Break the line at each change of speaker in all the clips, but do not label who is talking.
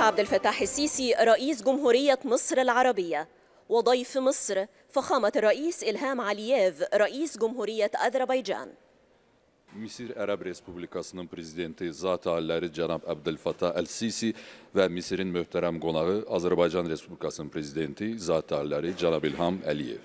عبد الفتاح السيسي رئيس جمهورية مصر العربية، وضيف مصر فخامة الرئيس إلهام علييف رئيس جمهورية أذربيجان.
Misir Ərəb Respublikasının prezidenti Zat Aliləri cənab Abdülfəttah El-Sisi və Misirin möhtərəm qonağı Azərbaycan Respublikasının prezidenti Zat Aliləri cənab İlham Əliyev.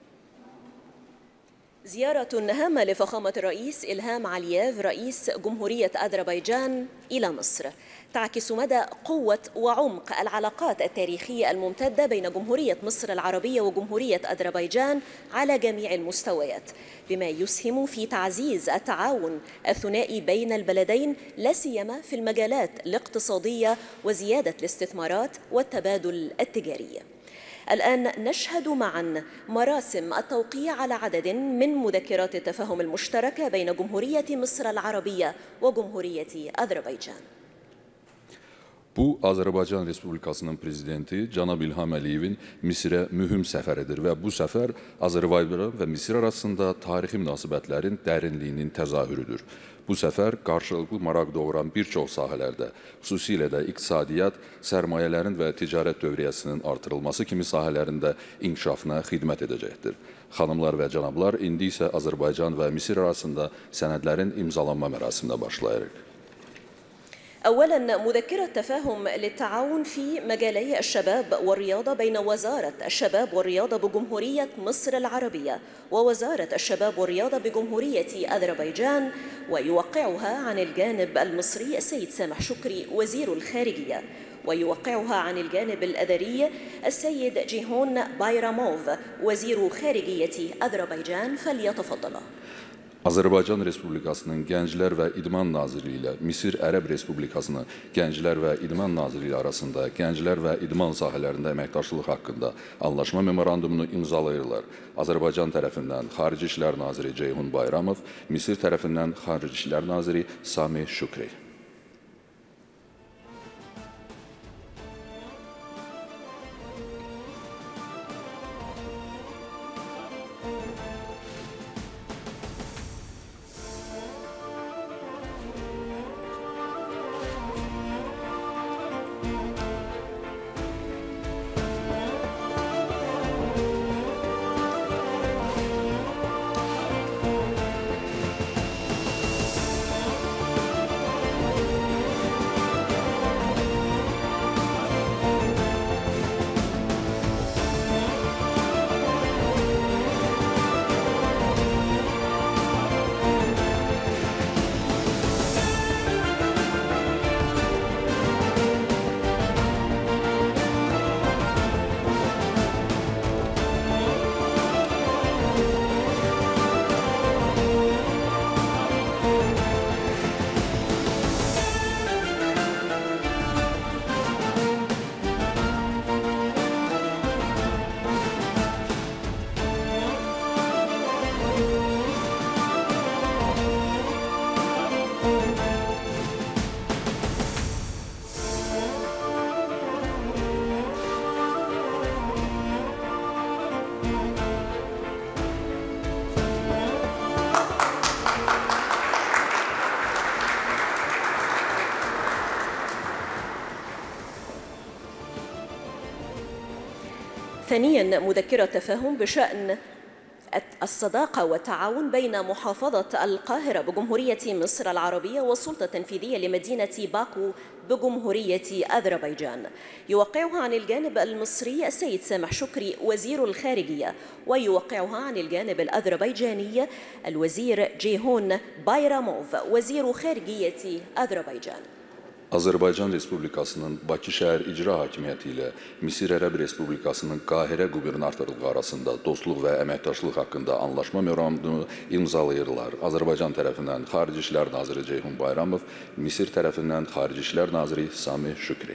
زيارة هامة لفخامة الرئيس إلهام علييف رئيس جمهورية أذربيجان إلى مصر تعكس مدى قوة وعمق العلاقات التاريخية الممتدة بين جمهورية مصر العربية وجمهورية أذربيجان على جميع المستويات، بما يسهم في تعزيز التعاون الثنائي بين البلدين لا سيما في المجالات الاقتصادية وزيادة الاستثمارات والتبادل التجاري. الآن نشهد معا مراسم التوقيع على عدد من مذكرات التفاهم المشتركة بين جمهورية مصر العربية وجمهورية أذربيجان.
Bu, Azərbaycan Respublikasının prezidenti cənab İlham Əliyevin Misirə mühüm səfəridir və bu səfər Azərbaycan və Misir arasında tarixi münasibətlərin dərinliyinin təzahürüdür. Bu səfər qarşılıqlı maraq doğuran bir çox sahələrdə, xüsusilə də iqtisadiyyat, sərmayələrin və ticarət dövriyyəsinin artırılması kimi sahələrində inkişafına xidmət edəcəkdir. Xanımlar və cənablar, indi isə Azərbaycan və Misir arasında sənədlərin imzalanma mərasiminə başlayırıq.
أولاً مذكرة تفاهم للتعاون في مجالي الشباب والرياضة بين وزارة الشباب والرياضة بجمهورية مصر العربية ووزارة الشباب والرياضة بجمهورية أذربيجان، ويوقعها عن الجانب المصري السيد سامح شكري وزير الخارجية، ويوقعها عن الجانب الأذري السيد جيهون بايراموف وزير خارجية أذربيجان. فليتفضل.
Azərbaycan Respublikasının Gənclər və İdman Nazirliyi ilə Misir Ərəb Respublikasının Gənclər və İdman Nazirliyi arasında gənclər və idman sahələrində əməkdaşlıq haqqında anlaşma memorandumunu imzalayırlar. Azərbaycan tərəfindən Xarici İşlər Naziri Ceyhun Bayramov, Misir tərəfindən Xarici İşlər Naziri Sami Şükri.
ثانياً مذكرة تفاهم بشأن الصداقة والتعاون بين محافظة القاهرة بجمهورية مصر العربية والسلطة التنفيذية لمدينة باكو بجمهورية أذربيجان. يوقعها عن الجانب المصري السيد سامح شكري وزير الخارجية، ويوقعها عن الجانب الأذربيجاني الوزير جيهون بايراموف وزير خارجية أذربيجان.
Azərbaycan Respublikasının Bakı şəhər icra hakimiyyəti ilə Misir Ərəb Respublikasının Qahirə qubernatorluğu arasında dostluq və əməkdaşlıq haqqında anlaşma memorandumunu imzalayırlar. Azərbaycan tərəfindən Xarici İşlər Naziri Ceyhun Bayramov, Misir tərəfindən Xarici İşlər Naziri Sami Şükri.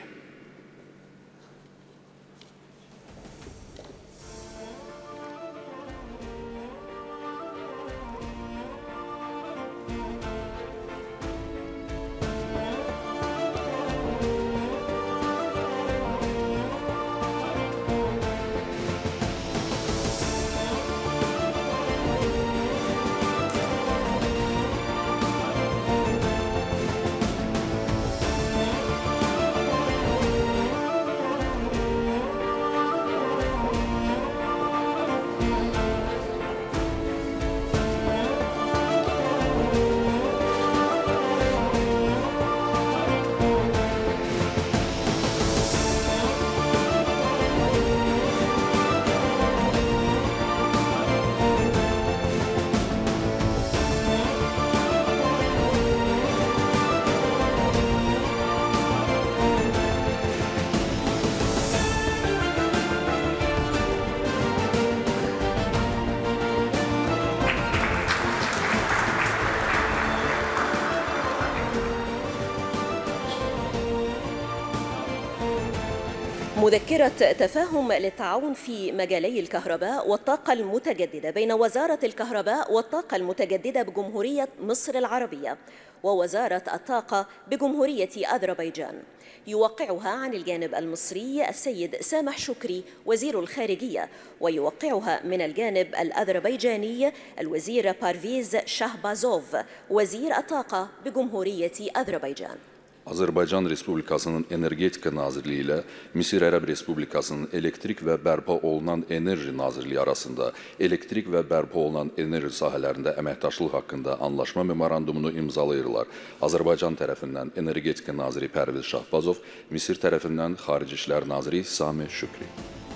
مذكرة تفاهم للتعاون في مجالي الكهرباء والطاقة المتجددة بين وزارة الكهرباء والطاقة المتجددة بجمهورية مصر العربية ووزارة الطاقة بجمهورية أذربيجان، يوقعها عن الجانب المصري السيد سامح شكري وزير الخارجية، ويوقعها من الجانب الأذربيجاني الوزير بارفيز شahbazov وزير الطاقة بجمهورية أذربيجان.
Azərbaycan Respublikasının Energetika Nazirliyi ilə Misir Ərəb Respublikasının Elektrik və Bərpa olunan Enerji Nazirliyi arasında elektrik və bərpa olunan enerji sahələrində əməkdaşlıq haqqında anlaşma memorandumunu imzalayırlar. Azərbaycan tərəfindən Energetika Naziri Pərviz Şahbazov, Misir tərəfindən Xarici İşlər Naziri Samih Şükri.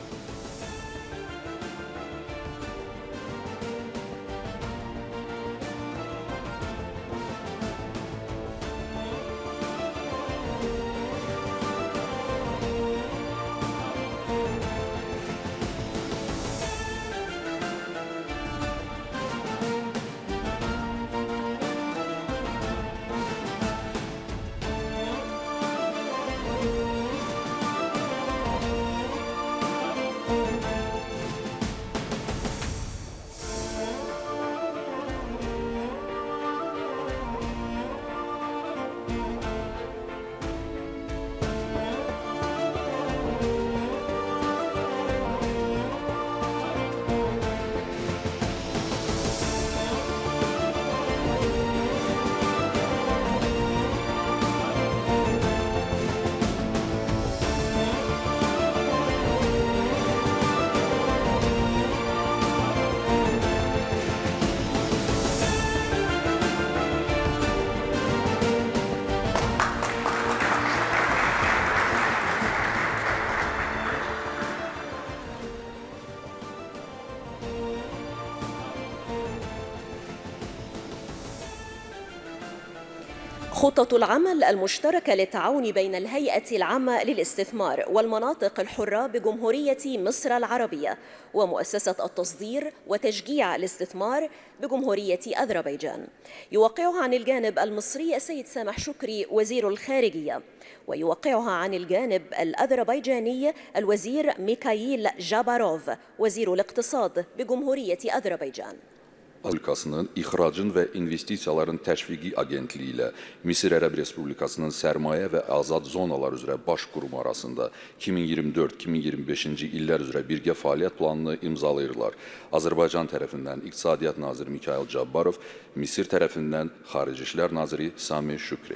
خطة العمل المشتركة للتعاون بين الهيئة العامة للاستثمار والمناطق الحرة بجمهورية مصر العربية ومؤسسة التصدير وتشجيع الاستثمار بجمهورية أذربيجان، يوقعها عن الجانب المصري السيد سامح شكري وزير الخارجية، ويوقعها عن الجانب الأذربيجاني الوزير ميكايل جاباروف وزير الاقتصاد بجمهورية أذربيجان.
Respublikasının İxracın və İnvestisiyaların Təşviqi Agentliyi ilə Misir Ərəb Respublikasının Sərmayə və Azad Zonalar üzrə Baş Qurumu arasında 2024-2025-ci illər üzrə birgə fəaliyyət planını imzalayırlar. Azərbaycan tərəfindən İqtisadiyyat Naziri Mikayıl Cabbarov, Misir tərəfindən Xarici İşlər Naziri Samih Şükri.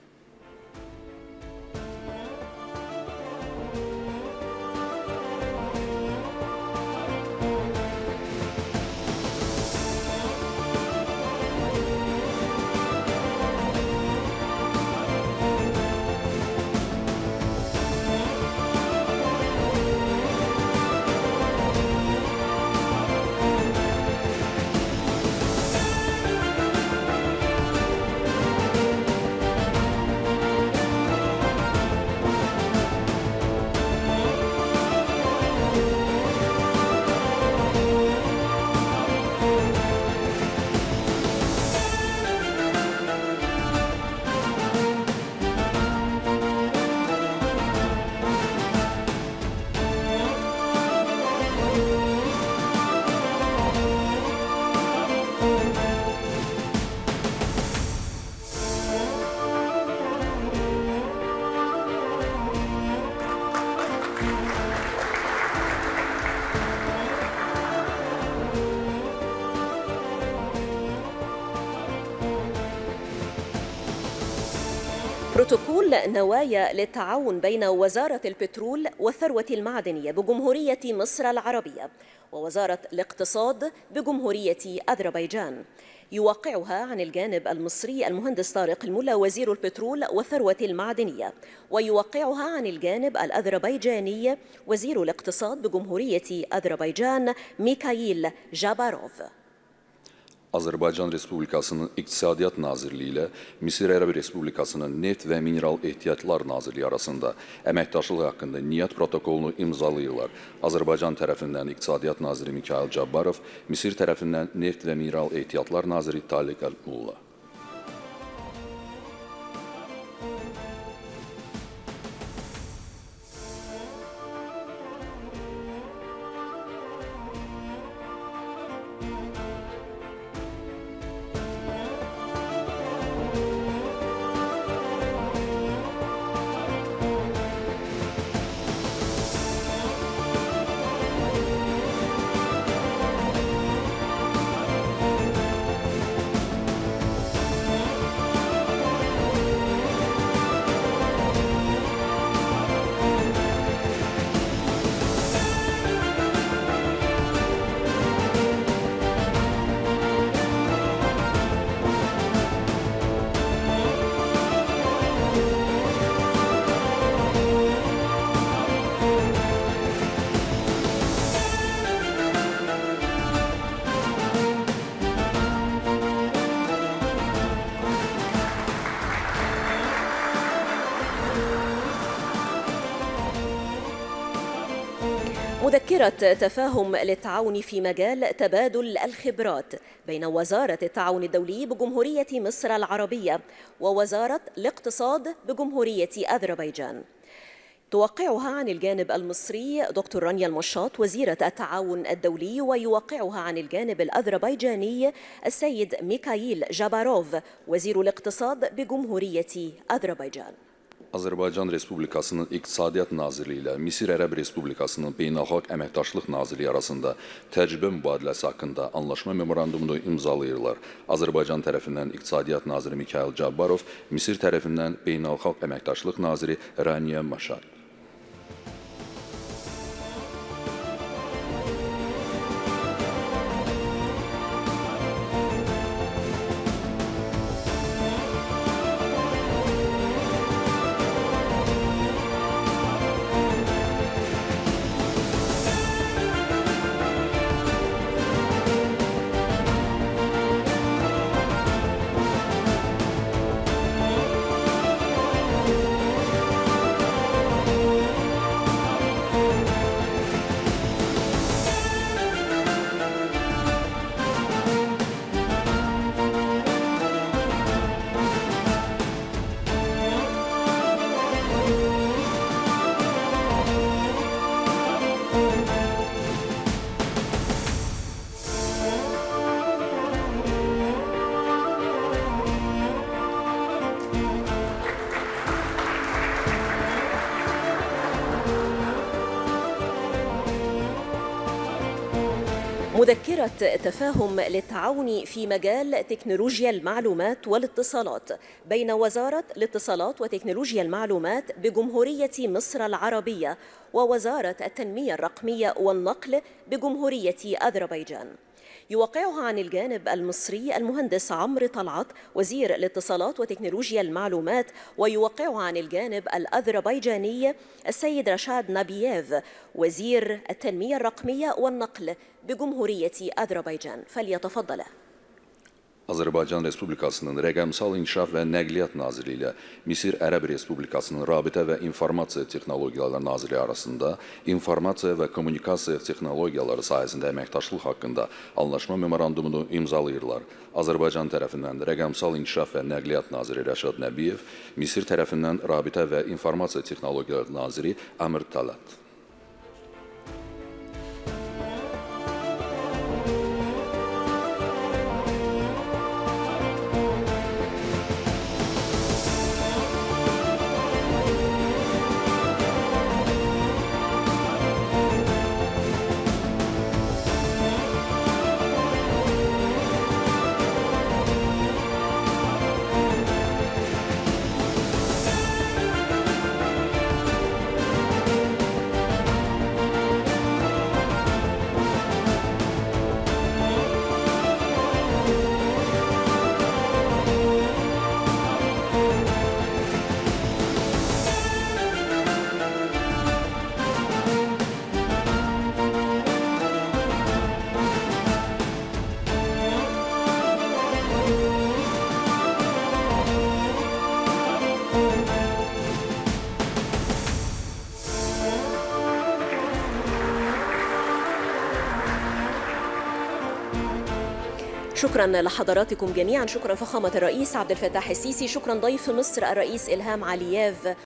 بروتوكول نوايا للتعاون بين وزارة البترول والثروة المعدنية بجمهورية مصر العربية ووزارة الاقتصاد بجمهورية أذربيجان، يوقعها عن الجانب المصري المهندس طارق الملا وزير البترول والثروة المعدنية، ويوقعها عن الجانب الأذربيجاني وزير الاقتصاد بجمهورية أذربيجان ميكايل جاباروف.
Azərbaycan Respublikasının İqtisadiyyat Nazirliyi ilə Misir Ərəb Respublikasının Neft və Mineral Ehtiyatlar Nazirliyi arasında əməkdaşlıq haqqında niyyət protokolunu imzalayırlar. Azərbaycan tərəfindən İqtisadiyyat Naziri Mikayıl Cabbarov, Misir tərəfindən Neft və Mineral Ehtiyatlar Naziri Taliq Əl-Mulla.
مذكرة تفاهم للتعاون في مجال تبادل الخبرات بين وزارة التعاون الدولي بجمهورية مصر العربية ووزارة الاقتصاد بجمهورية أذربيجان. توقعها عن الجانب المصري دكتور رانيا المشاط وزيرة التعاون الدولي، ويوقعها عن الجانب الأذربيجاني السيد ميكائيل جاباروف وزير الاقتصاد بجمهورية أذربيجان.
Azərbaycan Respublikasının İqtisadiyyat Nazirliyi ilə Misir Ərəb Respublikasının Beynəlxalq Əməkdaşlıq Nazirliyi arasında təcrübə mübadiləsi haqqında anlaşma memorandumunu imzalayırlar. Azərbaycan tərəfindən İqtisadiyyat Naziri Mikail Cabbarov, Misir tərəfindən Beynəlxalq Əməkdaşlıq Naziri Rania Maşar.
مذكرة تفاهم للتعاون في مجال تكنولوجيا المعلومات والاتصالات بين وزارة الاتصالات وتكنولوجيا المعلومات بجمهورية مصر العربية ووزارة التنمية الرقمية والنقل بجمهورية أذربيجان. يوقعها عن الجانب المصري المهندس عمرو طلعت وزير الاتصالات وتكنولوجيا المعلومات، ويوقعها عن الجانب الأذربيجاني السيد رشاد نابييف وزير التنمية الرقمية والنقل بجمهورية أذربيجان. فليتفضل.
Azərbaycan Respublikasının Rəqəmsal İnkişaf və Nəqliyyat Nazirliyi ilə Misir Ərəb Respublikasının Rabitə və İnformasiya Texnologiyaları Nazirliyi arasında informasiya və kommunikasiya texnologiyaları sahəsində əməkdaşlıq haqqında anlaşma memorandumunu imzalayırlar. Azərbaycan tərəfindən Rəqəmsal İnkişaf və Nəqliyyat Naziri Rəşad Nəbiyev, Misir tərəfindən Rabitə və İnformasiya Texnologiyaları Naziri Amir Talat.
شكرا لحضراتكم جميعا، شكرا فخامة الرئيس عبد الفتاح السيسي، شكرا ضيف مصر الرئيس إلهام علييف.